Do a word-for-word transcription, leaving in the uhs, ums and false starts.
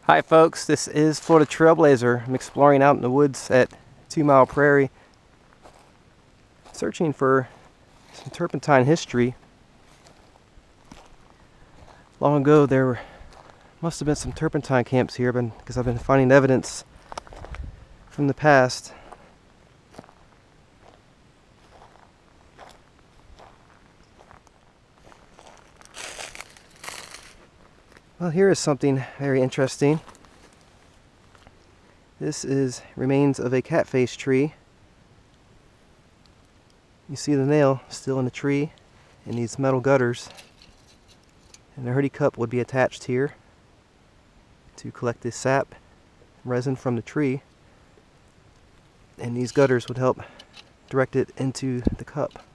Hi folks, this is Florida Trailblazer. I'm exploring out in the woods at Two Mile Prairie, searching for some turpentine history. Long ago there were, must have been some turpentine camps here because I've been finding evidence from the past. Well, here is something very interesting. This is remains of a catface tree. You see the nail still in the tree in these metal gutters, and the hurdy cup would be attached here to collect this sap resin from the tree, and these gutters would help direct it into the cup.